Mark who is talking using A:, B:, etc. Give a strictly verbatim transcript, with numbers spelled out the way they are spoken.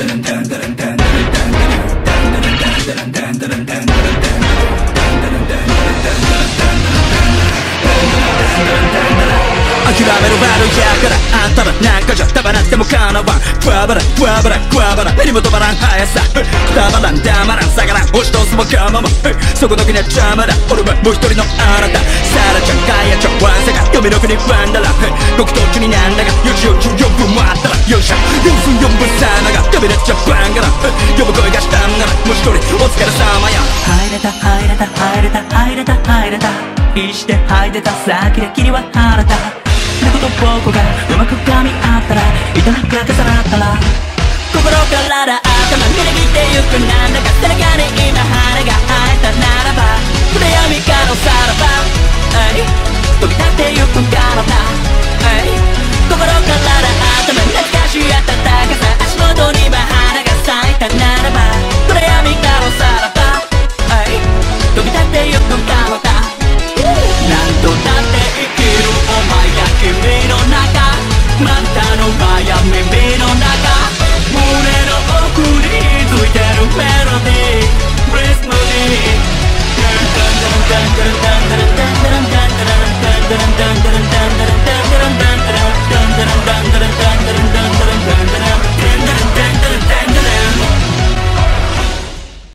A: 諦める悪やからあんたらなんかじゃたまらんでもかなわんクワバラクワバラクワバラ目にも止まらん速さたまらん黙らん下がらん押し通すもかまもそこだけに邪魔だ俺はもう一人のあなたサラちゃんガイアちゃんワンサが読みの国ワンダラ極東中になんだがよじよじよんぶんもあったらよっしゃよんぶんよんぶんさなが呼び出しちゃバンガラ呼ぶ声がしたんならもう一人お疲れ様や
B: 入れた入れた入れた入れた入れた必死で吐いてた先で君は晴れた猫と僕がうまく噛み合ったら糸にかけさらったら心からだ頭にできてゆくなんだか背中に今羽が生えたならば暗闇からさらば飛び立ってゆくからだ心からだ頭に懐かしいあった